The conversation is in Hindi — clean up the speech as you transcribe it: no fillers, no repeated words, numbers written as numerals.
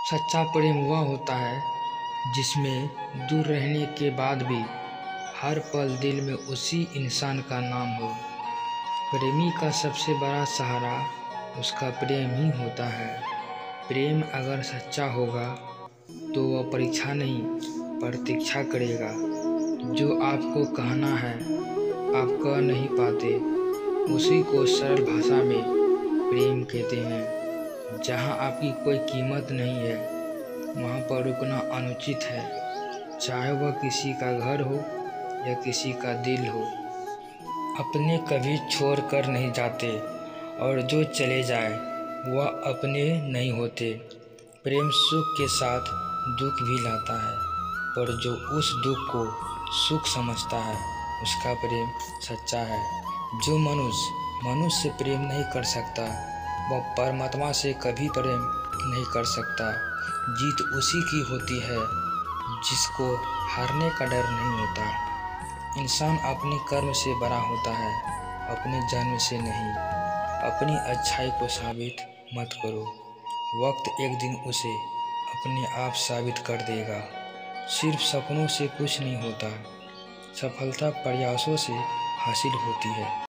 सच्चा प्रेम वह होता है जिसमें दूर रहने के बाद भी हर पल दिल में उसी इंसान का नाम हो। प्रेमी का सबसे बड़ा सहारा उसका प्रेम ही होता है। प्रेम अगर सच्चा होगा तो वह परीक्षा नहीं प्रतीक्षा करेगा। जो आपको कहना है आप कह नहीं पाते, उसी को सरल भाषा में प्रेम कहते हैं। जहाँ आपकी कोई कीमत नहीं है वहाँ पर रुकना अनुचित है, चाहे वह किसी का घर हो या किसी का दिल हो। अपने कभी छोड़ कर नहीं जाते और जो चले जाए वह अपने नहीं होते। प्रेम सुख के साथ दुख भी लाता है, पर जो उस दुख को सुख समझता है उसका प्रेम सच्चा है। जो मनुष्य से प्रेम नहीं कर सकता वह परमात्मा से कभी प्रेम नहीं कर सकता। जीत उसी की होती है जिसको हारने का डर नहीं होता। इंसान अपने कर्म से बड़ा होता है, अपने जन्म से नहीं। अपनी अच्छाई को साबित मत करो, वक्त एक दिन उसे अपने आप साबित कर देगा। सिर्फ सपनों से कुछ नहीं होता, सफलता प्रयासों से हासिल होती है।